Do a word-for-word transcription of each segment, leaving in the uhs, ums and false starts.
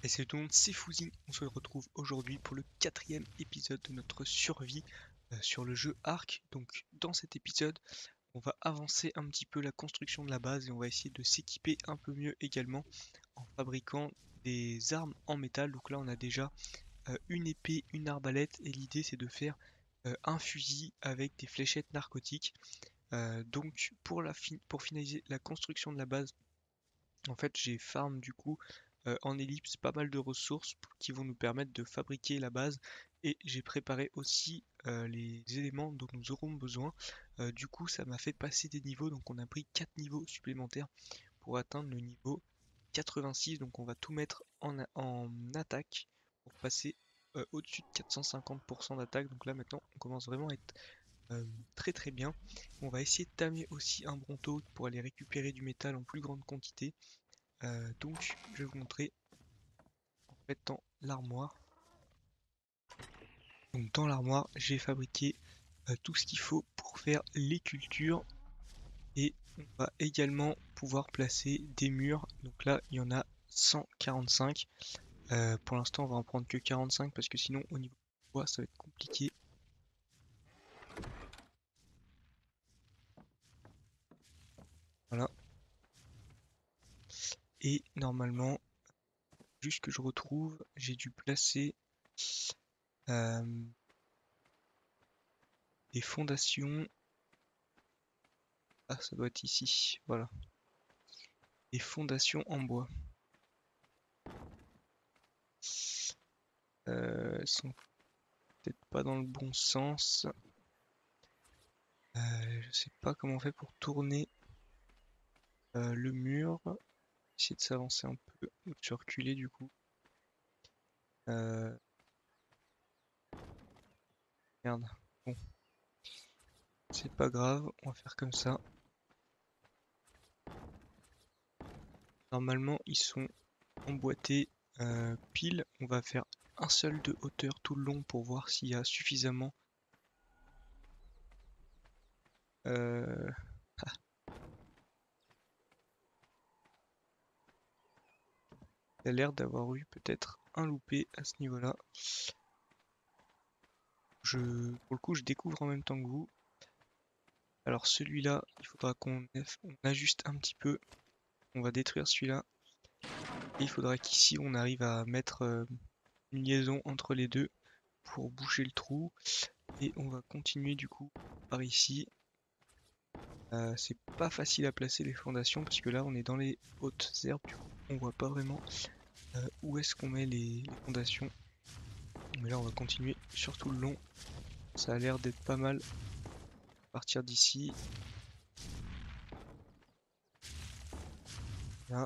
salut tout le monde, c'est Fouzi. On se retrouve aujourd'hui pour le quatrième épisode de notre survie euh, sur le jeu Ark. Donc dans cet épisode, on va avancer un petit peu la construction de la base et on va essayer de s'équiper un peu mieux également en fabriquant des armes en métal. Donc là on a déjà euh, une épée, une arbalète et l'idée c'est de faire euh, un fusil avec des fléchettes narcotiques. Euh, donc pour, la fin- pour finaliser la construction de la base, en fait, j'ai farm du coup euh, en ellipse pas mal de ressources p- qui vont nous permettre de fabriquer la base et j'ai préparé aussi euh, les éléments dont nous aurons besoin. Euh, du coup, ça m'a fait passer des niveaux, donc on a pris quatre niveaux supplémentaires pour atteindre le niveau quatre-vingt-six. Donc on va tout mettre en, a- en attaque pour passer euh, au-dessus de quatre cent cinquante pour cent d'attaque. Donc là maintenant, on commence vraiment à être euh, très très bien. On va essayer de tamer aussi un bronto pour aller récupérer du métal en plus grande quantité. Euh, donc, je vais vous montrer en fait dans l'armoire. Donc, dans l'armoire, j'ai fabriqué euh, tout ce qu'il faut pour faire les cultures et on va également pouvoir placer des murs. Donc là, il y en a cent quarante-cinq. Euh, pour l'instant, on va en prendre que quarante-cinq parce que sinon, au niveau du bois, ça va être compliqué. Voilà. Et normalement, juste que je retrouve, j'ai dû placer euh, des fondations. Ah, ça doit être ici. Voilà. Des fondations en bois. Euh, elles sont peut-être pas dans le bon sens. Euh, je sais pas comment on fait pour tourner euh, le mur. Essayer de s'avancer un peu, ou de se reculer du coup. Euh, Merde. Bon, c'est pas grave, on va faire comme ça. Normalement, ils sont emboîtés euh, pile. On va faire un seul de hauteur tout le long pour voir s'il y a suffisamment. Euh... Il y a l'air d'avoir eu peut-être un loupé à ce niveau-là. Je, pour le coup, je découvre en même temps que vous. Alors celui-là, il faudra qu'on on ajuste un petit peu. On va détruire celui-là. Et il faudra qu'ici on arrive à mettre euh, une liaison entre les deux pour boucher le trou. Et on va continuer du coup par ici. Euh, c'est pas facile à placer les fondations parce que là on est dans les hautes herbes. Du coup, on voit pas vraiment euh, où est-ce qu'on met les, les fondations. Mais là on va continuer sur tout le long. Ça a l'air d'être pas mal à partir d'ici. Là.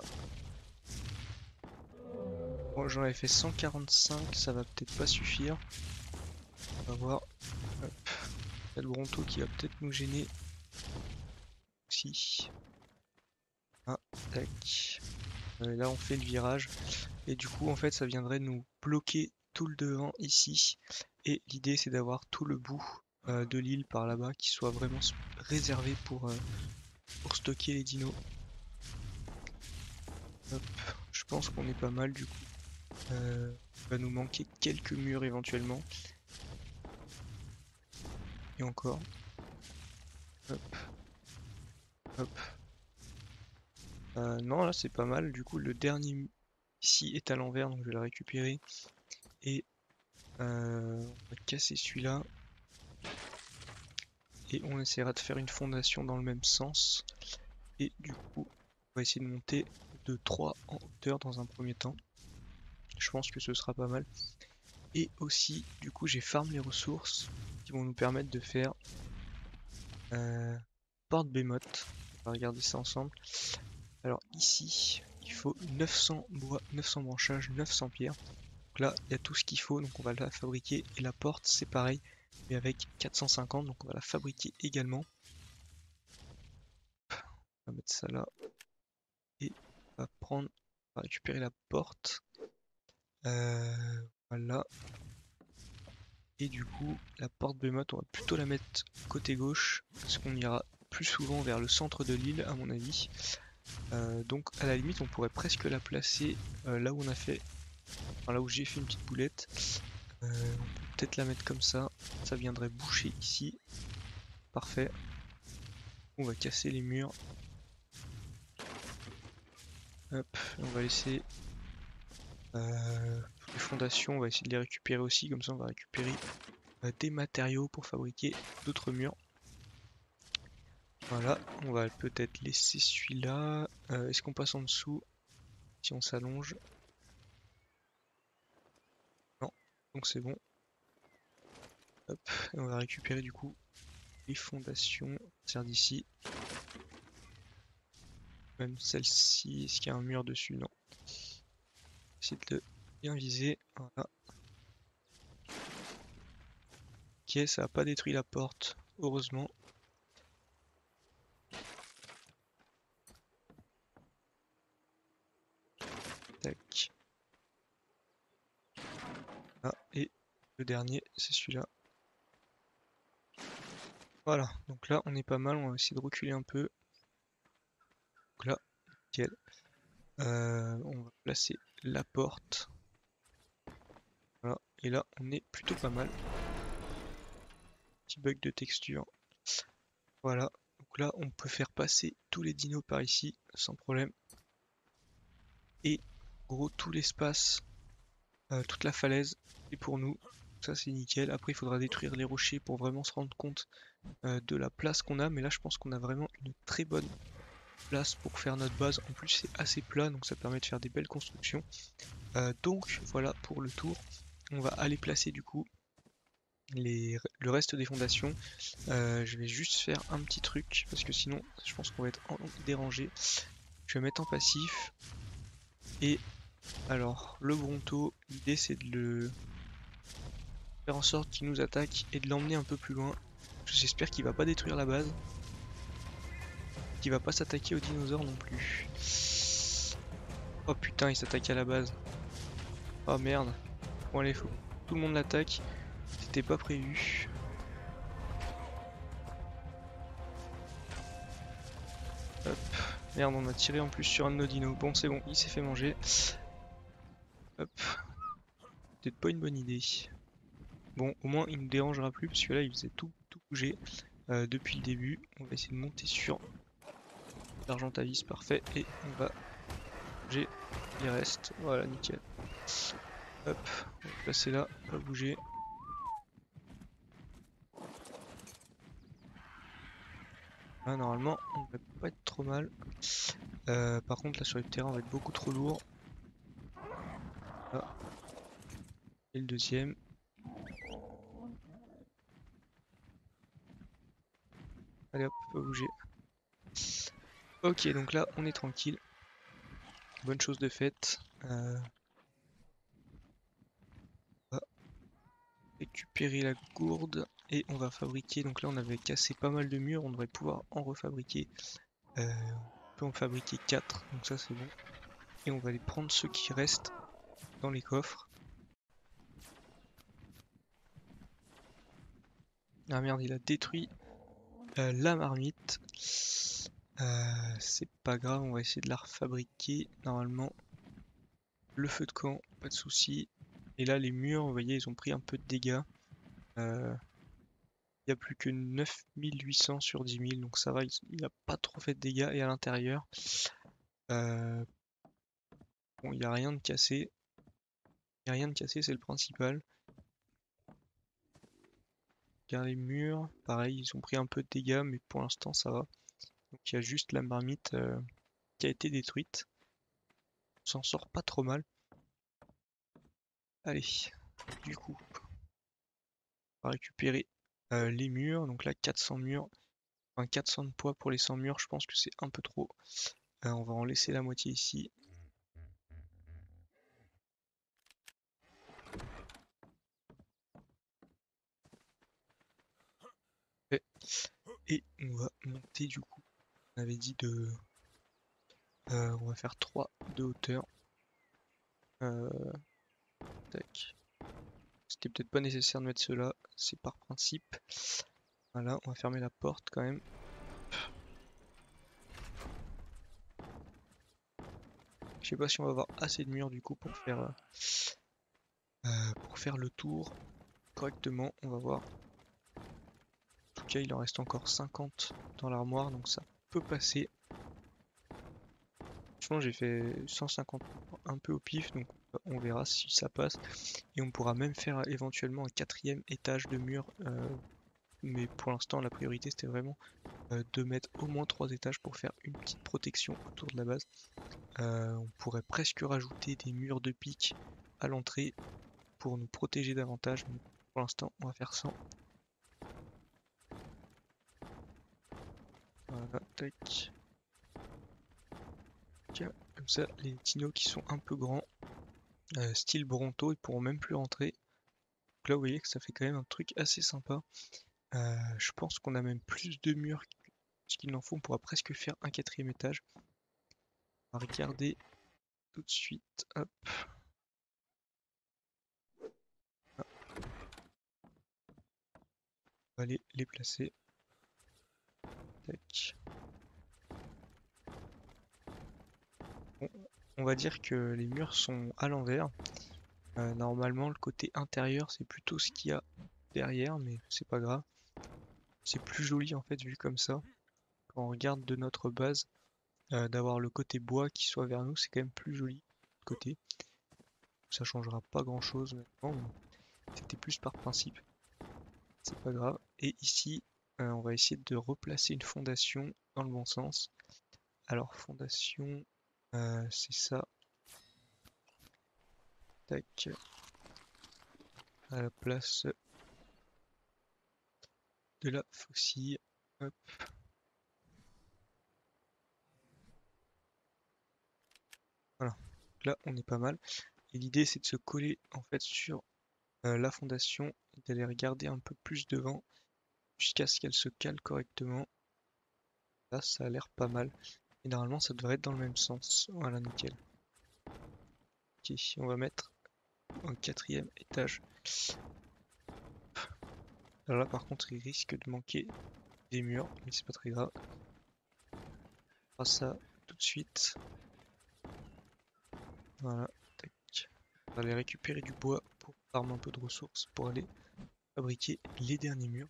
Bon, j'en avais fait cent quarante-cinq, ça va peut-être pas suffire. On va voir. Hop. Il y a le bronto qui va peut-être nous gêner aussi. Ah, tac. Euh, là on fait le virage. Et du coup en fait ça viendrait nous bloquer tout le devant ici. Et l'idée c'est d'avoir tout le bout euh, de l'île par là-bas qui soit vraiment réservé pour, euh, pour stocker les dinos. Hop. Je pense qu'on est pas mal du coup. Euh, il va nous manquer quelques murs éventuellement. Et encore. Hop. Hop. Euh, non, là c'est pas mal. Du coup, le dernier ici est à l'envers, donc je vais le récupérer. Et euh, on va casser celui-là. Et on essaiera de faire une fondation dans le même sens. Et du coup, on va essayer de monter de trois en hauteur dans un premier temps. Je pense que ce sera pas mal. Et aussi, du coup, j'ai farm les ressources qui vont nous permettre de faire euh, porte Behemoth. On va regarder ça ensemble. Alors ici, il faut neuf cents bois, neuf cents branchages, neuf cents pierres. Donc là, il y a tout ce qu'il faut, donc on va la fabriquer. Et la porte, c'est pareil, mais avec quatre cent cinquante, donc on va la fabriquer également. On va mettre ça là. Et on va prendre, on va récupérer la porte. Euh, voilà. Et du coup, la porte Behemoth, on va plutôt la mettre côté gauche, parce qu'on ira plus souvent vers le centre de l'île, à mon avis. Euh, donc à la limite, on pourrait presque la placer euh, là où on a fait Enfin, là où j'ai fait une petite boulette. Euh, on peut peut-être la mettre comme ça. Ça viendrait boucher ici. Parfait. On va casser les murs. Hop, on va laisser euh, les fondations, on va essayer de les récupérer aussi, comme ça on va récupérer euh, des matériaux pour fabriquer d'autres murs. Voilà, on va peut-être laisser celui-là. Euh, Est-ce qu'on passe en dessous si on s'allonge? Non, donc c'est bon. Hop, et on va récupérer du coup les fondations. Tiens d'ici. Même celle-ci, est-ce qu'il y a un mur dessus? Non. Essayer de bien viser. Voilà. Ok, ça n'a pas détruit la porte, heureusement. Tac. Ah, et le dernier, c'est celui-là. Voilà, donc là on est pas mal, on va essayer de reculer un peu. Donc là, nickel. Euh, on va placer la porte. Voilà, et là on est plutôt pas mal. Petit bug de texture. Voilà, donc là on peut faire passer tous les dinos par ici sans problème. Et gros tout l'espace, euh, toute la falaise est pour nous. Ça c'est nickel. Après il faudra détruire les rochers pour vraiment se rendre compte euh, de la place qu'on a. Mais là je pense qu'on a vraiment une très bonne place pour faire notre base. En plus c'est assez plat donc ça permet de faire des belles constructions. Euh, donc voilà pour le tour. On va aller placer du coup les, le reste des fondations. Euh, je vais juste faire un petit truc parce que sinon je pense qu'on va être en, dérangé. Je vais mettre en passif. Et alors le Bronto, l'idée c'est de le faire en sorte qu'il nous attaque et de l'emmener un peu plus loin. J'espère qu'il va pas détruire la base. Qu'il va pas s'attaquer aux dinosaures non plus. Oh putain, il s'attaque à la base. Oh merde. Bon allez, faut que tout le monde l'attaque. C'était pas prévu. Hop. Merde, on a tiré en plus sur un de nos dinos. Bon, c'est bon, il s'est fait manger. Hop. Peut-être pas une bonne idée. Bon, au moins il ne dérangera plus parce que là il faisait tout, tout bouger euh, depuis le début. On va essayer de monter sur l'Argentavis, parfait. Et on va bouger les restes. Voilà, nickel. Hop, on va placer là, on va bouger. Là, normalement, on ne va pas être trop mal. Euh, par contre, là sur le terrain, on va être beaucoup trop lourd. Là. Et le deuxième. Allez hop, on va bouger. Ok, donc là, on est tranquille. Bonne chose de faite. Euh, on va récupérer la gourde et on va fabriquer. Donc là, on avait cassé pas mal de murs. On devrait pouvoir en refabriquer. Euh, on peut en fabriquer quatre. Donc ça, c'est bon. Et on va aller prendre ceux qui restent dans les coffres. Ah merde, il a détruit euh, la marmite. Euh, c'est pas grave, on va essayer de la refabriquer. Normalement, le feu de camp, pas de souci. Et là, les murs, vous voyez, ils ont pris un peu de dégâts. Euh, Il n'y a plus que neuf mille huit cents sur dix mille, donc ça va, il n'a pas trop fait de dégâts. Et à l'intérieur, euh, bon, il n'y a rien de cassé. Il n'y a rien de cassé, c'est le principal. Regarde les murs, pareil, ils ont pris un peu de dégâts, mais pour l'instant, ça va. Donc il y a juste la marmite euh, qui a été détruite. On s'en sort pas trop mal. Allez, du coup, on va récupérer euh, les murs. Donc là, quatre cents murs. Enfin, quatre cents de poids pour les cent murs, je pense que c'est un peu trop. Euh, on va en laisser la moitié ici. Et on va monter du coup. On avait dit de... Euh, on va faire trois de hauteur. Euh, tac. C'était peut-être pas nécessaire de mettre cela, c'est par principe. Voilà, on va fermer la porte quand même. Je sais pas si on va avoir assez de murs du coup pour faire, euh, pour faire le tour correctement. On va voir. En tout cas, il en reste encore cinquante dans l'armoire, donc ça peut passer. Franchement, j'ai fait cent cinquante un peu au pif, donc on verra si ça passe. Et on pourra même faire éventuellement un quatrième étage de mur. Euh, mais pour l'instant, la priorité c'était vraiment euh, de mettre au moins trois étages pour faire une petite protection autour de la base. Euh, on pourrait presque rajouter des murs de pique à l'entrée pour nous protéger davantage, mais pour l'instant, on va faire sans. Voilà, tac. Comme ça, les dinos qui sont un peu grands, euh, style Bronto, ils pourront même plus rentrer. Donc là, vous voyez que ça fait quand même un truc assez sympa. Euh, je pense qu'on a même plus de murs qu'il en faut. On pourra presque faire un quatrième étage. On va regarder tout de suite. Hop. Ah, on va aller les placer. Tac. Bon, on va dire que les murs sont à l'envers. Euh, normalement, le côté intérieur, c'est plutôt ce qu'il y a derrière, mais c'est pas grave. C'est plus joli en fait vu comme ça. Quand on regarde de notre base, euh, d'avoir le côté bois qui soit vers nous, c'est quand même plus joli. Côté, ça changera pas grand chose maintenant, mais c'était plus par principe. C'est pas grave. Et ici, euh, on va essayer de replacer une fondation dans le bon sens. Alors, fondation, euh, c'est ça. Tac. À la place de la faucille. Hop. Voilà. Donc là, on est pas mal. Et l'idée, c'est de se coller en fait sur euh, la fondation et d'aller regarder un peu plus devant jusqu'à ce qu'elle se cale correctement. Là, ça a l'air pas mal. Et normalement, ça devrait être dans le même sens. Voilà, nickel. Ok, on va mettre un quatrième étage. Alors là, par contre, il risque de manquer des murs, mais c'est pas très grave. On fera ça tout de suite. Voilà, tac. On va aller récupérer du bois pour farmer un peu de ressources pour aller fabriquer les derniers murs.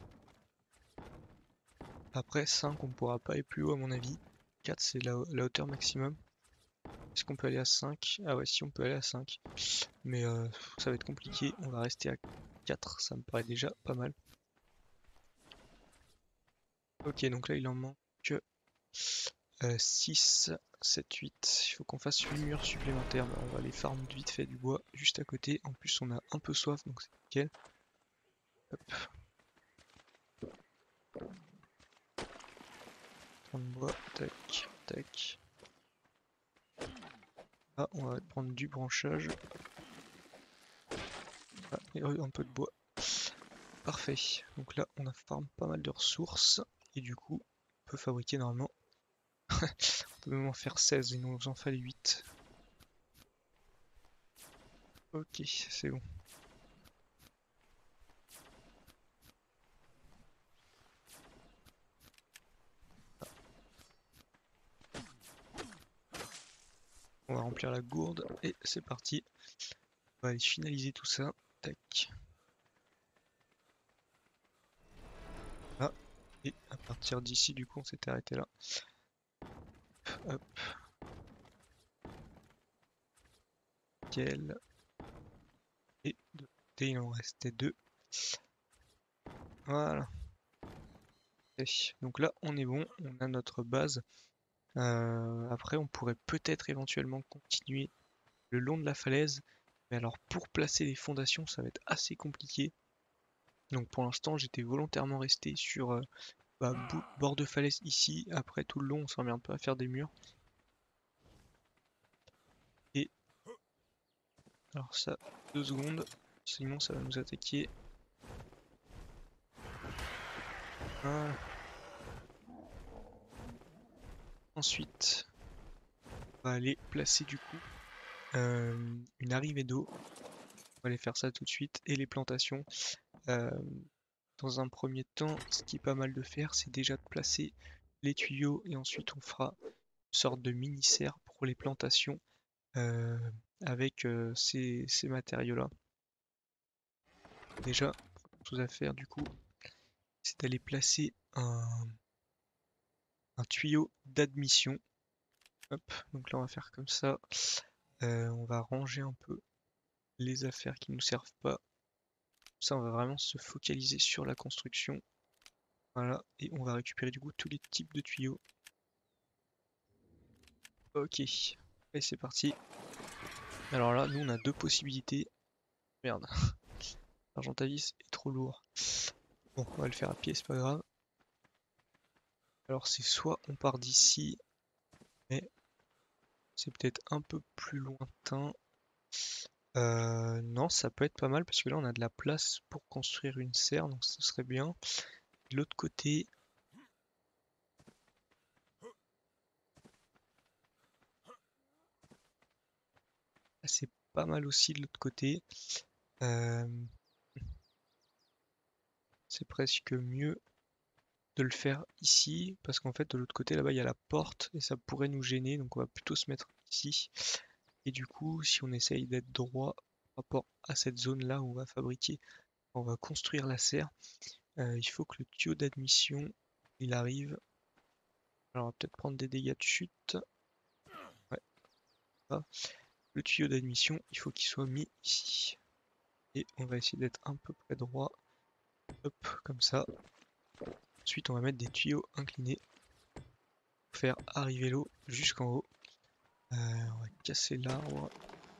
Après, cinq, on ne pourra pas aller plus haut à mon avis. quatre, c'est la, la hauteur maximum. Est-ce qu'on peut aller à cinq? Ah ouais, si, on peut aller à cinq. Mais euh, ça va être compliqué. On va rester à quatre, ça me paraît déjà pas mal. Ok, donc là, il en manque euh, six, sept, huit. Il faut qu'on fasse huit murs supplémentaires. Bah, on va aller farm vite fait du bois juste à côté. En plus, on a un peu soif, donc c'est nickel. Hop. Prendre bois, tac, tac. Ah, on va prendre du branchage. Ah, et un peu de bois. Parfait. Donc là, on a farm pas mal de ressources. Et du coup, on peut fabriquer normalement. On peut même en faire seize, il nous en fallait huit. Ok, c'est bon. On va remplir la gourde et c'est parti. On va aller finaliser tout ça. Tac. Ah, et à partir d'ici, du coup, on s'était arrêté là. Hop. Nickel. Et de côté, il en restait deux. Voilà. Et donc là, on est bon. On a notre base. Euh, après, on pourrait peut-être éventuellement continuer le long de la falaise. Mais alors, pour placer les fondations, ça va être assez compliqué. Donc pour l'instant, j'étais volontairement resté sur euh, bah, bord de falaise ici. Après, tout le long, on s'en met un peu à faire des murs. Et alors ça, deux secondes. Sinon, ça va nous attaquer. Voilà. Ensuite, on va aller placer du coup euh, une arrivée d'eau. On va aller faire ça tout de suite. Et les plantations. Euh, dans un premier temps, ce qui est pas mal de faire, c'est déjà de placer les tuyaux. Et ensuite, on fera une sorte de mini-serre pour pour les plantations euh, avec euh, ces, ces matériaux-là. Déjà, chose à faire du coup, c'est d'aller placer un, un tuyau d'admission. Hop, donc là on va faire comme ça. Euh, on va ranger un peu les affaires qui nous servent pas. Ça, on va vraiment se focaliser sur la construction. Voilà, et on va récupérer du coup tous les types de tuyaux. Ok, et c'est parti. Alors là, nous on a deux possibilités. Merde, l'argentavis est trop lourd. Bon, on va le faire à pied, c'est pas grave. Alors c'est soit on part d'ici, mais c'est peut-être un peu plus lointain. Euh, non, ça peut être pas mal parce que là on a de la place pour construire une serre, donc ce serait bien. De l'autre côté, c'est pas mal aussi de l'autre côté. Euh, c'est presque mieux de le faire ici parce qu'en fait de l'autre côté là-bas il y a la porte et ça pourrait nous gêner, donc on va plutôt se mettre ici. Et du coup, si on essaye d'être droit par rapport à cette zone là où on va fabriquer, on va construire la serre, euh, il faut que le tuyau d'admission il arrive. Alors on va peut-être prendre des dégâts de chute. Ouais, ça. Le tuyau d'admission, il faut qu'il soit mis ici. Et on va essayer d'être un peu près droit. Hop, comme ça. Ensuite, on va mettre des tuyaux inclinés pour faire arriver l'eau jusqu'en haut. Euh, on va casser l'arbre.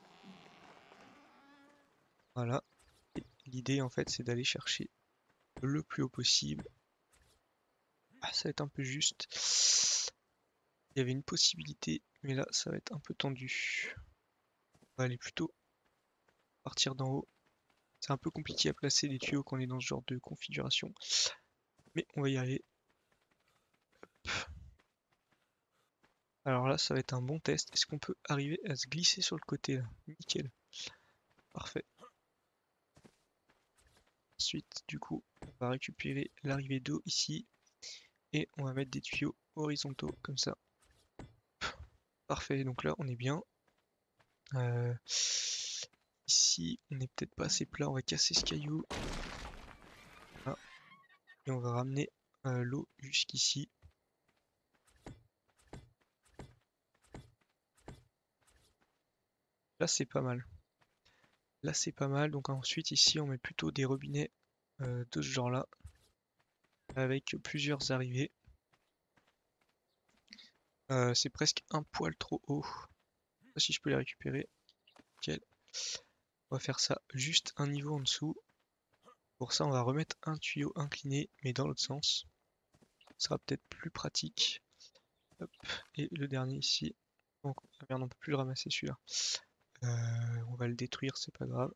Voilà. Et l'idée, en fait, c'est d'aller chercher le plus haut possible. Ah, ça va être un peu juste. Il y avait une possibilité, mais là, ça va être un peu tendu. On va aller plutôt partir d'en haut. C'est un peu compliqué à placer les tuyaux quand on est dans ce genre de configuration. Mais on va y arriver. Alors là, ça va être un bon test. Est-ce qu'on peut arriver à se glisser sur le côté là? Nickel. Parfait. Ensuite, du coup, on va récupérer l'arrivée d'eau ici. Et on va mettre des tuyaux horizontaux comme ça. Parfait, donc là, on est bien. Euh, ici, on n'est peut-être pas assez plat. On va casser ce caillou. Voilà. Et on va ramener euh, l'eau jusqu'ici. Là, c'est pas mal. Là, c'est pas mal. Donc ensuite, ici, on met plutôt des robinets euh, de ce genre-là. Avec plusieurs arrivées. Euh, c'est presque un poil trop haut. Je sais pas si je peux les récupérer. Nickel. On va faire ça juste un niveau en dessous. Pour ça, on va remettre un tuyau incliné, mais dans l'autre sens. Ça sera peut-être plus pratique. Hop. Et le dernier ici. Donc, ah merde, on peut plus le ramasser celui-là. Euh, on va le détruire, c'est pas grave.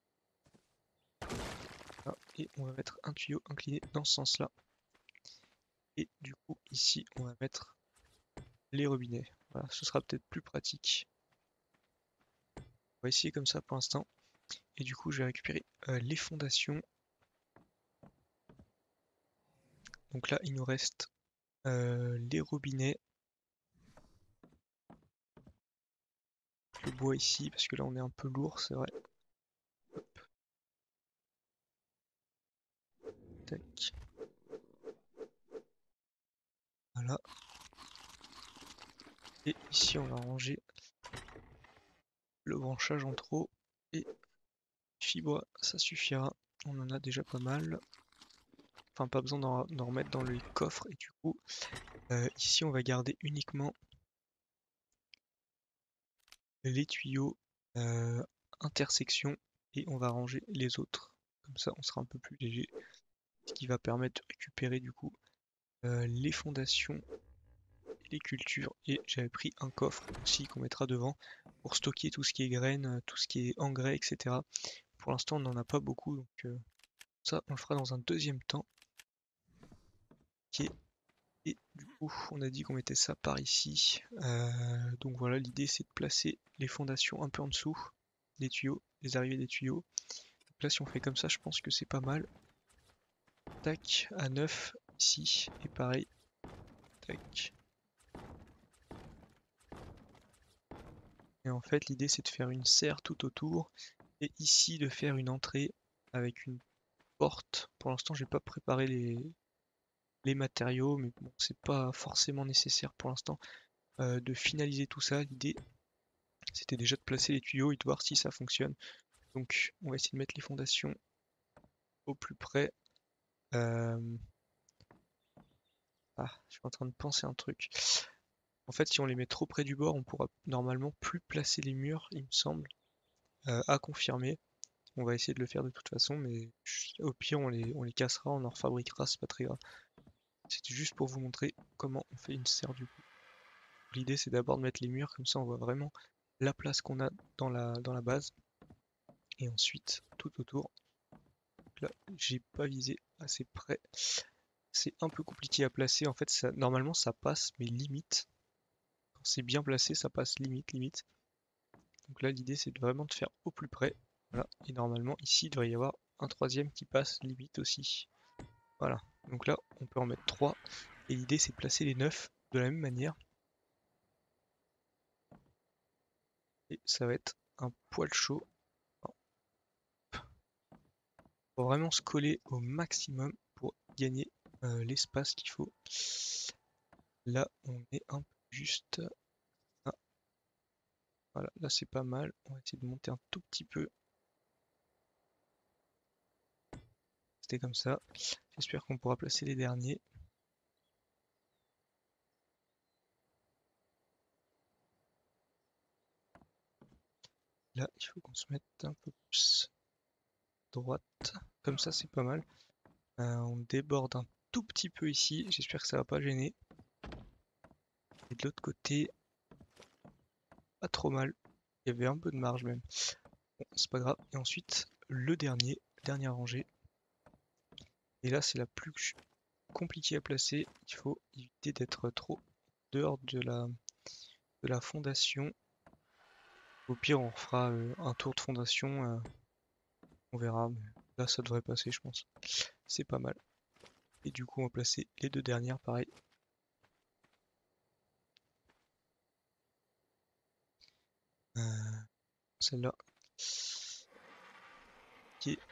Voilà. Et on va mettre un tuyau incliné dans ce sens-là. Et du coup, ici, on va mettre les robinets. Voilà, ce sera peut-être plus pratique. On va essayer comme ça pour l'instant. Et du coup, je vais récupérer euh, les fondations. Donc là, il nous reste euh, les robinets. Le bois ici, parce que là, on est un peu lourd, c'est vrai. Hop. Tac. Voilà. Et ici, on va ranger le branchage en trop. Et fibre, ça suffira. On en a déjà pas mal. Enfin, pas besoin d'en remettre dans les coffres. Et du coup, euh, ici, on va garder uniquement les tuyaux euh, intersection et on va ranger les autres. Comme ça, on sera un peu plus léger. Ce qui va permettre de récupérer du coup euh, les fondations et les cultures. Et j'avais pris un coffre aussi qu'on mettra devant pour stocker tout ce qui est graines, tout ce qui est engrais, et cetera. Pour l'instant, on n'en a pas beaucoup, donc euh, ça, on le fera dans un deuxième temps. Okay. Et du coup, on a dit qu'on mettait ça par ici. Euh, donc voilà, l'idée c'est de placer les fondations un peu en dessous des tuyaux, les arrivées des tuyaux. Donc là, si on fait comme ça, je pense que c'est pas mal. Tac, à neuf ici, et pareil. Tac. Et en fait l'idée c'est de faire une serre tout autour et ici de faire une entrée avec une porte. Pour l'instant j'ai pas préparé les, les matériaux, mais bon c'est pas forcément nécessaire pour l'instant euh, de finaliser tout ça. L'idée c'était déjà de placer les tuyaux et de voir si ça fonctionne. Donc on va essayer de mettre les fondations au plus près. Euh, Ah, je suis en train de penser un truc. En fait, si on les met trop près du bord, on pourra normalement plus placer les murs, il me semble. Euh, à confirmer. On va essayer de le faire de toute façon, mais au pire, on les, on les cassera, on en refabriquera, c'est pas très grave. C'était juste pour vous montrer comment on fait une serre du coup. L'idée, c'est d'abord de mettre les murs, comme ça on voit vraiment la place qu'on a dans la, dans la base. Et ensuite, tout autour. Là, j'ai pas visé assez près. C'est un peu compliqué à placer. En fait, ça, normalement, ça passe, mais limite. Quand c'est bien placé, ça passe limite, limite. Donc là, l'idée, c'est de vraiment de faire au plus près. Voilà. Et normalement, ici, il devrait y avoir un troisième qui passe limite aussi. Voilà. Donc là, on peut en mettre trois. Et l'idée, c'est de placer les neuf de la même manière. Et ça va être un poil chaud. Faut vraiment se coller au maximum pour gagner euh, l'espace qu'il faut. Là, on est un peu juste. Ah, voilà, là c'est pas mal. On va essayer de monter un tout petit peu. C'était comme ça. J'espère qu'on pourra placer les derniers. Là, il faut qu'on se mette un peu plus droite. Comme ça, c'est pas mal. Euh, on déborde un tout petit peu ici. J'espère que ça va pas gêner. Et de l'autre côté, pas trop mal. Il y avait un peu de marge même. Bon, c'est pas grave. Et ensuite, le dernier, dernière rangée. Et là, c'est la plus compliquée à placer. Il faut éviter d'être trop dehors de la, de la fondation. Au pire, on fera euh, un tour de fondation. Euh, on verra. Mais là, ça devrait passer, je pense. C'est pas mal. Et du coup, on va placer les deux dernières, pareil. Euh, Celle-là. Qui est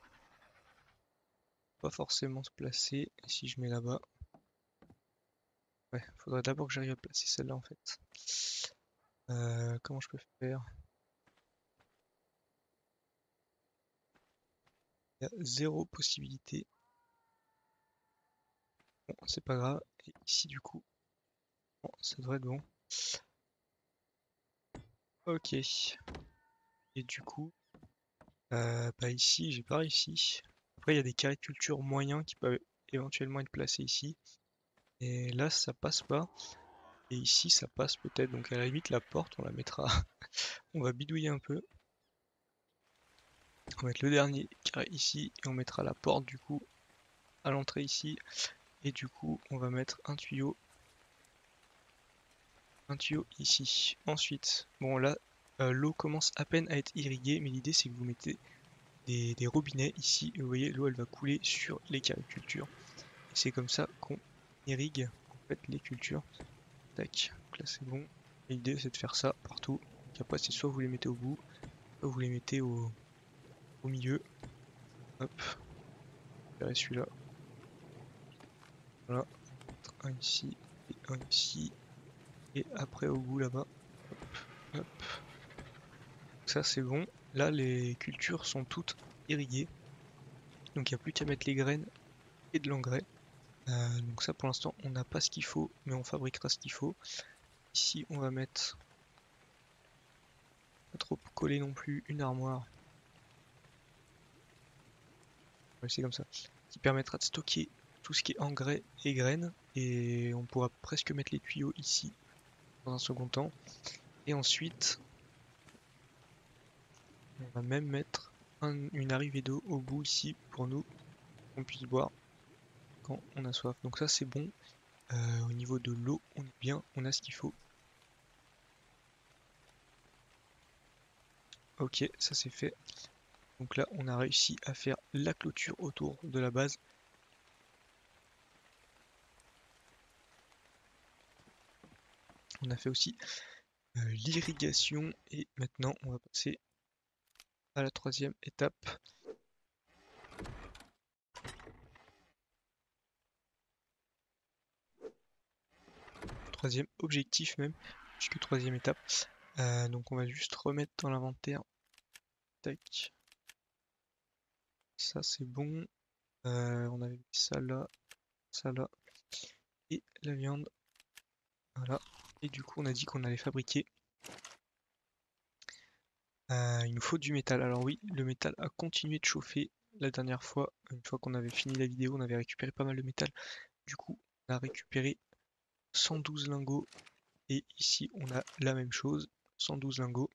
pas forcément se placer. Et si je mets là-bas. Ouais, faudrait d'abord que j'arrive à placer celle-là en fait. Euh, comment je peux faire? Il y a zéro possibilité. Bon, c'est pas grave. Et ici du coup, bon, ça devrait être bon. Ok. Et du coup, euh, bah ici, j'ai pas réussi. Après, il y a des carrés de culture moyens qui peuvent éventuellement être placés ici. Et là, ça passe pas. Et ici, ça passe peut-être. Donc à la limite, la porte, on la mettra. On va bidouiller un peu. On va mettre le dernier carré ici. Et on mettra la porte du coup à l'entrée ici. Et du coup, on va mettre un tuyau. Un tuyau ici. Ensuite, bon là, euh, l'eau commence à peine à être irriguée. Mais l'idée, c'est que vous mettez des, des robinets ici. Et vous voyez, l'eau, elle va couler sur les carrés de culture. Et c'est comme ça qu'on irrigue en fait les cultures. Tac, donc là c'est bon. L'idée c'est de faire ça partout. Donc après c'est soit vous les mettez au bout, soit vous les mettez au, au milieu. Hop, je celui-là. Voilà, un ici et un ici. Et après au bout là-bas. Hop, hop. Ça c'est bon. Là les cultures sont toutes irriguées. Donc il n'y a plus qu'à mettre les graines et de l'engrais. Euh, donc ça pour l'instant on n'a pas ce qu'il faut, mais on fabriquera ce qu'il faut. Ici on va mettre, pas trop coller non plus, une armoire. C'est comme ça, qui permettra de stocker tout ce qui est engrais et graines, et on pourra presque mettre les tuyaux ici dans un second temps. Et ensuite, on va même mettre un- une arrivée d'eau au bout ici pour nous, qu'on puisse boire quand on a soif. Donc ça c'est bon. Euh, au niveau de l'eau, on est bien, on a ce qu'il faut. Ok, ça c'est fait. Donc là, on a réussi à faire la clôture autour de la base. On a fait aussi euh, l'irrigation. Et maintenant, on va passer à la troisième étape. Troisième objectif même, puisque troisième étape. Euh, donc on va juste remettre dans l'inventaire. Tac. Ça c'est bon. Euh, on avait mis ça là, ça là. Et la viande. Voilà. Et du coup on a dit qu'on allait fabriquer. Euh, il nous faut du métal. Alors oui, le métal a continué de chauffer la dernière fois. Une fois qu'on avait fini la vidéo, on avait récupéré pas mal de métal. Du coup, on a récupéré cent douze lingots. Et ici, on a la même chose, cent douze lingots.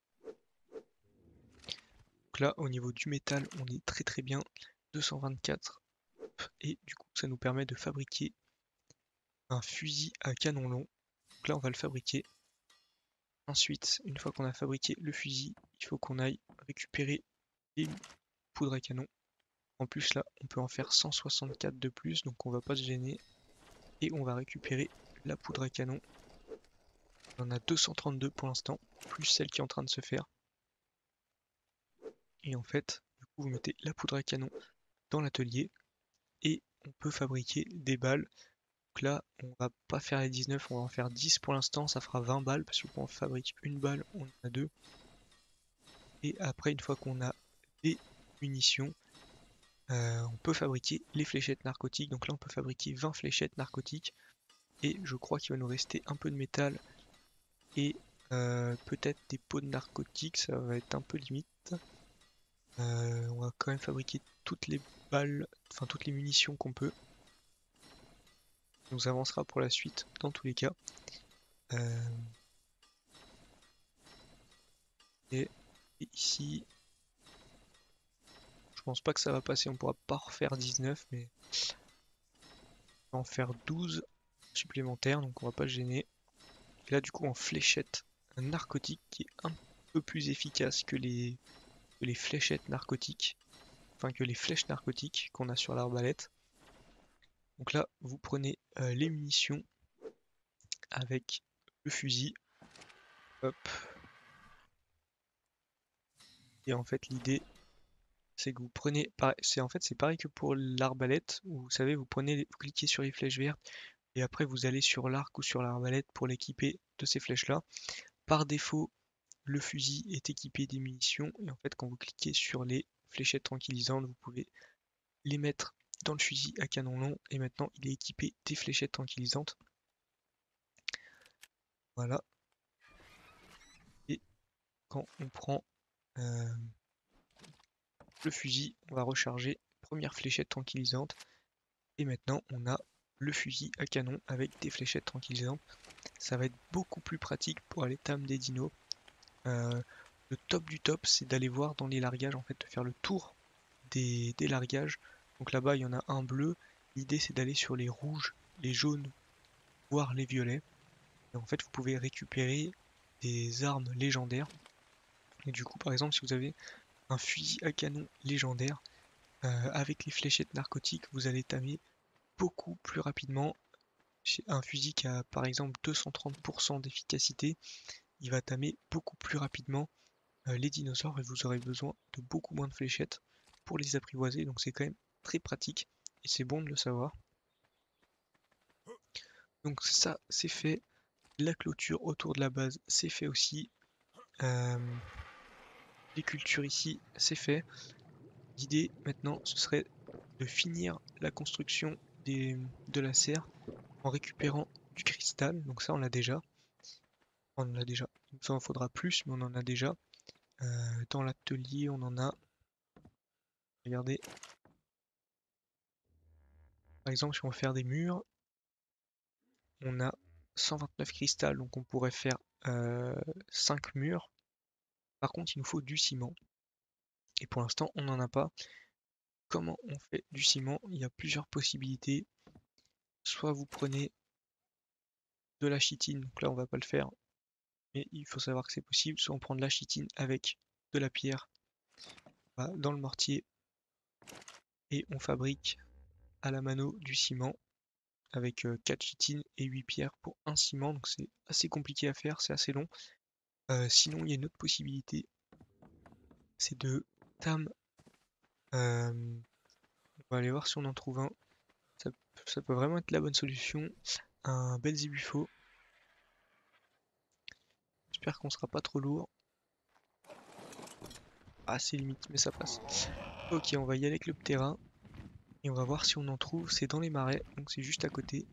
Donc là, au niveau du métal, on est très très bien. deux cent vingt-quatre. Et du coup, ça nous permet de fabriquer un fusil à canon long. Donc là, on va le fabriquer. Ensuite, une fois qu'on a fabriqué le fusil, il faut qu'on aille récupérer les poudres à canon. En plus, là, on peut en faire cent soixante-quatre de plus, donc on va pas se gêner. Et on va récupérer la poudre à canon. On en a deux cent trente-deux pour l'instant, plus celle qui est en train de se faire. Et en fait, du coup, vous mettez la poudre à canon dans l'atelier et on peut fabriquer des balles. Donc là, on va pas faire les dix-neuf, on va en faire dix pour l'instant, ça fera vingt balles parce que quand on fabrique une balle, on en a deux. Et après, une fois qu'on a des munitions, euh, on peut fabriquer les fléchettes narcotiques. Donc là, on peut fabriquer vingt fléchettes narcotiques. Et je crois qu'il va nous rester un peu de métal et euh, peut-être des pots de narcotiques, ça va être un peu limite. Euh, on va quand même fabriquer toutes les balles, enfin toutes les munitions qu'on peut. Ça nous avancera pour la suite dans tous les cas. Euh, et, et ici, je pense pas que ça va passer, on pourra pas refaire dix-neuf, mais on va en faire douze supplémentaires, donc on va pas le gêner. Et là du coup en fléchette, un narcotique qui est un peu plus efficace que les, que les fléchettes narcotiques, enfin que les flèches narcotiques qu'on a sur l'arbalète. Donc là vous prenez euh, les munitions avec le fusil, hop. Et en fait l'idée c'est que vous prenez, c'est en fait c'est pareil que pour l'arbalète, où vous savez vous prenez, vous cliquez sur les flèches vertes et après vous allez sur l'arc ou sur l'arbalète pour l'équiper de ces flèches là. Par défaut, le fusil est équipé des munitions et en fait quand vous cliquez sur les fléchettes tranquillisantes, vous pouvez les mettre dans le fusil à canon long et maintenant il est équipé des fléchettes tranquillisantes. Voilà. Et quand on prend euh, le fusil, on va recharger première fléchette tranquillisante et maintenant on a le fusil à canon avec des fléchettes tranquillisantes. Ça va être beaucoup plus pratique pour aller tam des dinos. Euh, le top du top, c'est d'aller voir dans les largages, en fait, de faire le tour des, des largages. Donc là-bas, il y en a un bleu. L'idée, c'est d'aller sur les rouges, les jaunes, voire les violets. Et en fait, vous pouvez récupérer des armes légendaires. Et du coup, par exemple, si vous avez un fusil à canon légendaire, euh, avec les fléchettes narcotiques, vous allez tamer beaucoup plus rapidement. Un fusil qui a par exemple deux cent trente pour cent d'efficacité, il va tamer beaucoup plus rapidement euh, les dinosaures et vous aurez besoin de beaucoup moins de fléchettes pour les apprivoiser, donc c'est quand même très pratique et c'est bon de le savoir. Donc ça c'est fait, la clôture autour de la base c'est fait aussi, euh, les cultures ici c'est fait. L'idée maintenant ce serait de finir la construction des, de la serre en récupérant du cristal, donc ça on l'a déjà, on en a déjà, il nous en faudra plus mais on en a déjà. Euh, dans l'atelier on en a, regardez, par exemple si on veut faire des murs, on a cent vingt-neuf cristal, donc on pourrait faire euh, cinq murs. Par contre, il nous faut du ciment. Et pour l'instant, on n'en a pas. Comment on fait du ciment? Il y a plusieurs possibilités. Soit vous prenez de la chitine, donc là on va pas le faire, mais il faut savoir que c'est possible. Soit on prend de la chitine avec de la pierre dans le mortier et on fabrique à la mano du ciment. avec euh, quatre chitines et huit pierres pour un ciment, donc c'est assez compliqué à faire, c'est assez long. Euh, sinon, il y a une autre possibilité, c'est de tam. Euh, on va aller voir si on en trouve un. Ça, ça peut vraiment être la bonne solution. Un Belzébufo. J'espère qu'on sera pas trop lourd. Ah, c'est limite, mais ça passe. Ok, on va y aller avec le Ptera. Et on va voir si on en trouve. C'est dans les marais, donc c'est juste à côté.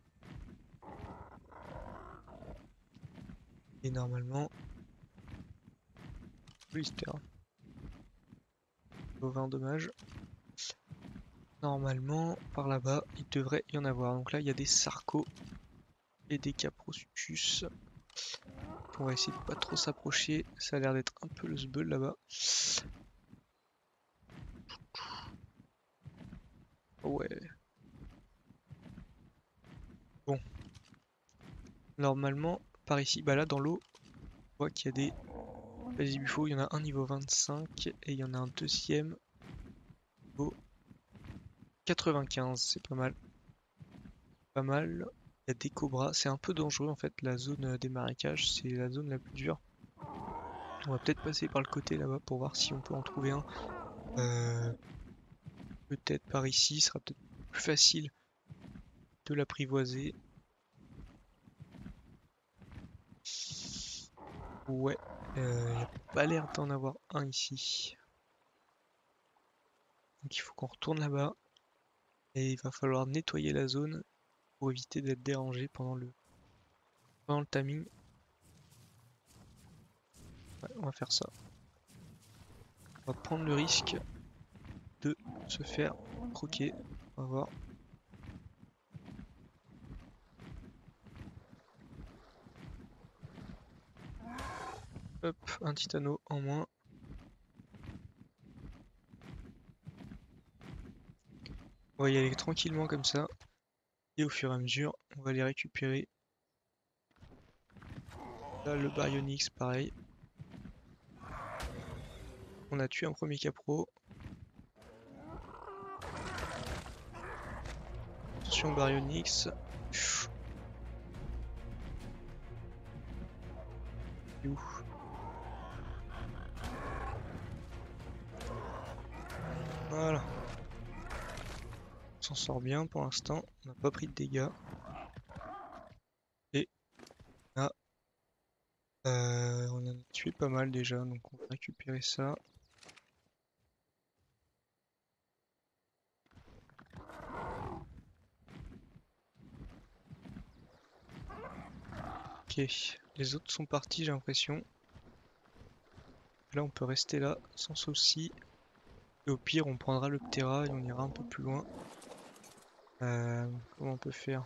Et normalement... Oui, Ptera. Bovin, dommage. Normalement, par là-bas, il devrait y en avoir. Donc là, il y a des Sarcos et des Caprosuchus. On va essayer de pas trop s'approcher. Ça a l'air d'être un peu le sbeul là-bas. Ouais. Bon. Normalement, par ici, bah là dans l'eau, on voit qu'il y a des Belzébufos. Il y en a un niveau vingt-cinq et il y en a un deuxième niveau quatre-vingt-quinze. C'est pas mal. Pas mal. Il y a des cobras. C'est un peu dangereux en fait. La zone des marécages, c'est la zone la plus dure. On va peut-être passer par le côté là-bas pour voir si on peut en trouver un. Euh, peut-être par ici, ce sera peut-être plus facile de l'apprivoiser. Ouais, euh, il n'y a pas l'air d'en avoir un ici. Donc il faut qu'on retourne là-bas. Et il va falloir nettoyer la zone pour éviter d'être dérangé pendant le, pendant le timing. Ouais, on va faire ça. On va prendre le risque de se faire croquer. On va voir. Hop, un titano en moins. On va y aller tranquillement comme ça. Et au fur et à mesure, on va les récupérer. Là, le Baryonyx, pareil. On a tué un premier capro. Attention Baryonyx. Ouf. Voilà. On s'en sort bien pour l'instant. On n'a pas pris de dégâts. Et on a, euh, on en a tué pas mal déjà. Donc on va récupérer ça. Ok. Les autres sont partis, j'ai l'impression. Là, on peut rester là sans souci. Et au pire, on prendra le Ptera et on ira un peu plus loin. Euh, comment on peut faire?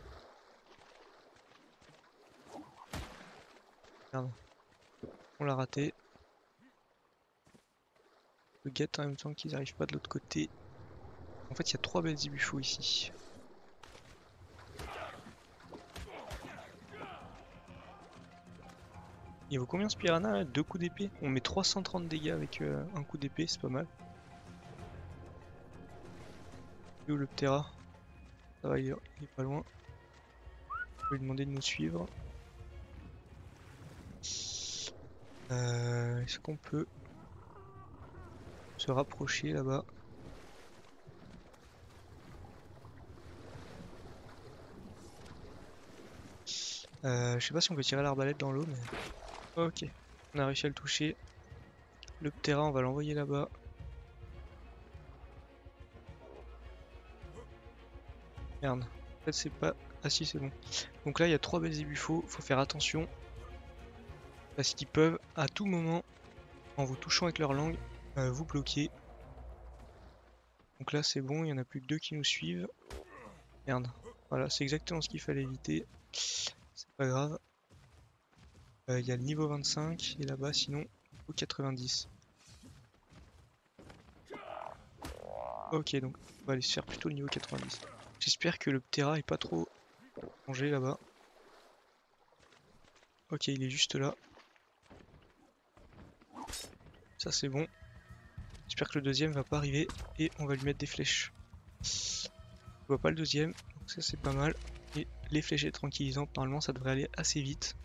Merde. On l'a raté. Le guette en même temps qu'ils n'arrivent pas de l'autre côté. En fait, il y a trois Belzébufos ici. Il vaut combien ce piranha là? Deux coups d'épée? On met trois cent trente dégâts avec euh, un coup d'épée, c'est pas mal. Et où le Ptera? Ça va, il est, il est pas loin. On va lui demander de nous suivre. Euh, Est-ce qu'on peut se rapprocher là-bas? euh, Je sais pas si on peut tirer l'arbalète dans l'eau, mais... Ok, on a réussi à le toucher. Le Ptera, on va l'envoyer là-bas. Merde, en fait c'est pas... Ah si, c'est bon. Donc là, il y a trois Belzébufos, faut faire attention. Parce qu'ils peuvent, à tout moment, en vous touchant avec leur langue, euh, vous bloquer. Donc là, c'est bon, il y en a plus que deux qui nous suivent. Merde. Voilà, c'est exactement ce qu'il fallait éviter. C'est pas grave. Il euh, y a le niveau vingt-cinq et là-bas, sinon, au quatre-vingt-dix. Ok, donc on va aller se faire plutôt le niveau quatre-vingt-dix. J'espère que le Ptera est pas trop rangé là-bas. Ok, il est juste là. Ça, c'est bon. J'espère que le deuxième va pas arriver et on va lui mettre des flèches. Je vois pas le deuxième, donc ça c'est pas mal. Et les fléchettes tranquillisantes, normalement ça devrait aller assez vite.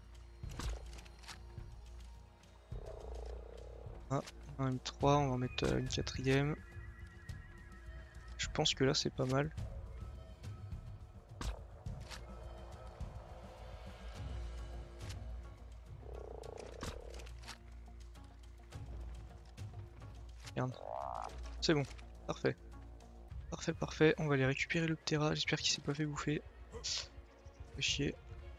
Ah, on en a mis trois, on va en mettre euh, une quatrième. Je pense que là c'est pas mal. Regarde. C'est bon, parfait. Parfait, parfait. On va aller récupérer le Ptera. J'espère qu'il s'est pas fait bouffer. Fait chier.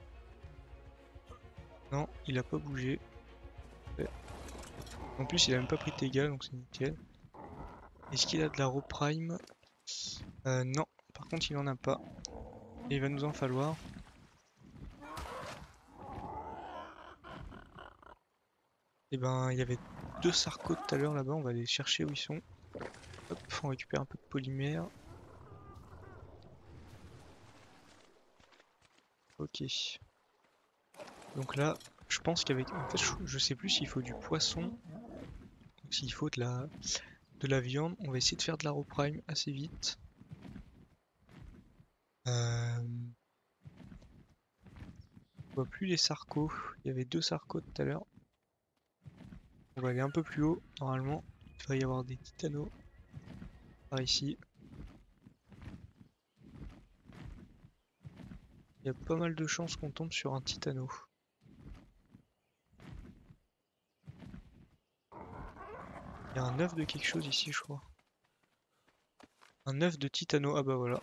Non, il a pas bougé. Ouais. En plus, il a même pas pris de dégâts, donc c'est nickel. Est-ce qu'il a de la Raw Prime? euh, Non, par contre, il en a pas. Et il va nous en falloir. Et ben, il y avait deux Sarcos tout à l'heure là-bas. On va aller chercher où ils sont. Hop, on récupère un peu de polymère. Ok. Donc là, je pense qu'avec... En fait, je, je sais plus s'il faut du poisson. S'il faut de la... de la viande. On va essayer de faire de la Raw Prime assez vite. Euh... On voit plus les Sarcos. Il y avait deux Sarcos tout à l'heure. On va aller un peu plus haut. Normalement, il devrait y avoir des Titanos par ici. Il y a pas mal de chances qu'on tombe sur un Titano. Il y a un œuf de quelque chose ici, je crois. Un œuf de Titano. Ah bah voilà.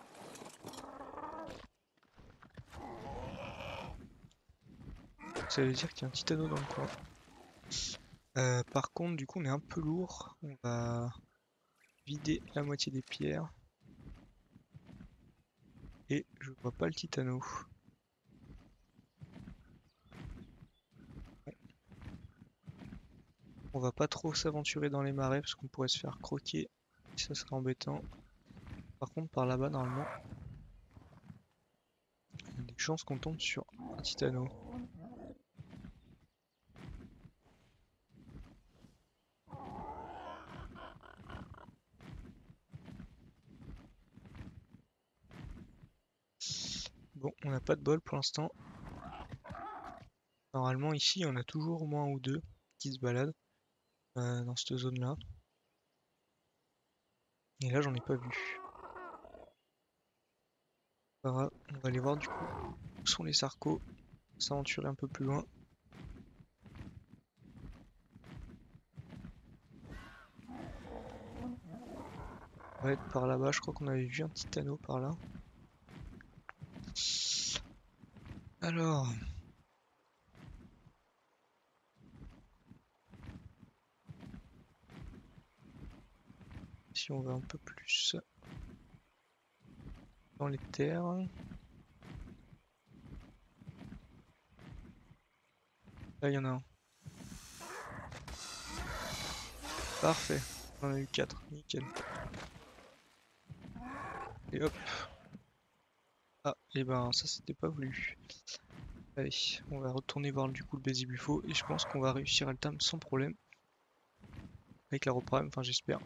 Ça veut dire qu'il y a un Titano dans le coin. Euh, par contre, du coup, on est un peu lourd. On va vider la moitié des pierres. Et je vois pas le Titano. On va pas trop s'aventurer dans les marais parce qu'on pourrait se faire croquer. Ça serait embêtant. Par contre, par là-bas, normalement, il y a des chances qu'on tombe sur un Titano. Bon, on n'a pas de bol pour l'instant. Normalement, ici, on a toujours au moins un ou deux qui se baladent euh, dans cette zone-là. Et là, j'en ai pas vu. Pas grave, on va aller voir du coup où sont les Sarcos. S'aventurer un peu plus loin. On va être par là-bas. Je crois qu'on avait vu un Titano par là. Alors. Si on va un peu plus dans les terres. Là, il y en a un. Parfait. On en a eu quatre. Nickel. Et hop. Ah, et ben ça c'était pas voulu. Allez, on va retourner voir du coup le baiser buffo et je pense qu'on va réussir à le tam sans problème. Avec la reprime, enfin j'espère.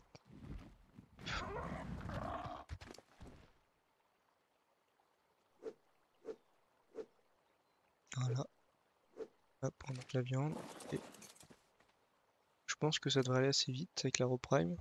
Voilà. Hop, on met la viande. Et je pense que ça devrait aller assez vite avec la reprime.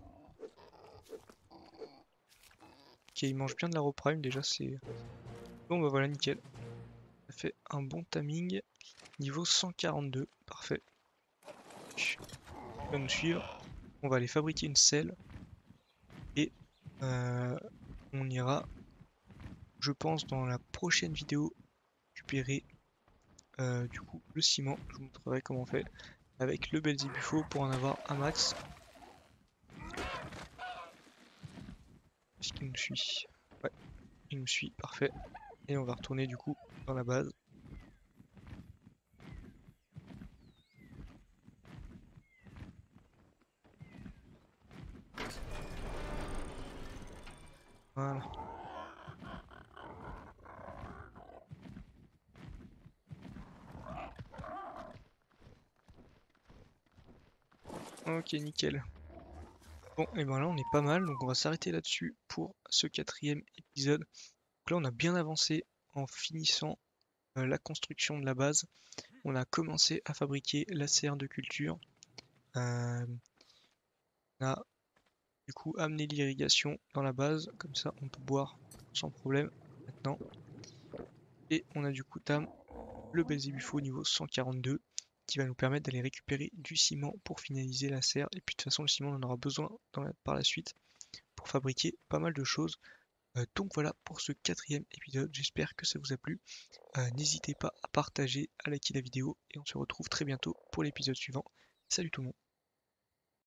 Ok, il mange bien de la reprime déjà, c'est... Bon bah voilà, nickel. Ça fait un bon timing. Niveau cent quarante-deux, parfait. Il va nous suivre. On va aller fabriquer une selle. Et euh, on ira, je pense, dans la prochaine vidéo, récupérer euh, du coup le ciment. Je vous montrerai comment on fait avec le Belzébuffo pour en avoir un max. Est-ce qu'il nous suit? Ouais, il nous suit, parfait. Et on va retourner du coup dans la base. Voilà. Ok, nickel. Bon, et ben là on est pas mal, donc on va s'arrêter là-dessus pour ce quatrième épisode. Donc là on a bien avancé, en finissant euh, la construction de la base, on a commencé à fabriquer la serre de culture. Euh, on a du coup amené l'irrigation dans la base, comme ça on peut boire sans problème maintenant. Et on a du coup tam le Belzébuffo niveau cent quarante-deux qui va nous permettre d'aller récupérer du ciment pour finaliser la serre. Et puis de toute façon le ciment on en aura besoin dans la, par la suite pour fabriquer pas mal de choses. Euh, donc voilà pour ce quatrième épisode, j'espère que ça vous a plu. Euh, N'hésitez pas à partager, à liker la vidéo et on se retrouve très bientôt pour l'épisode suivant. Salut tout le monde.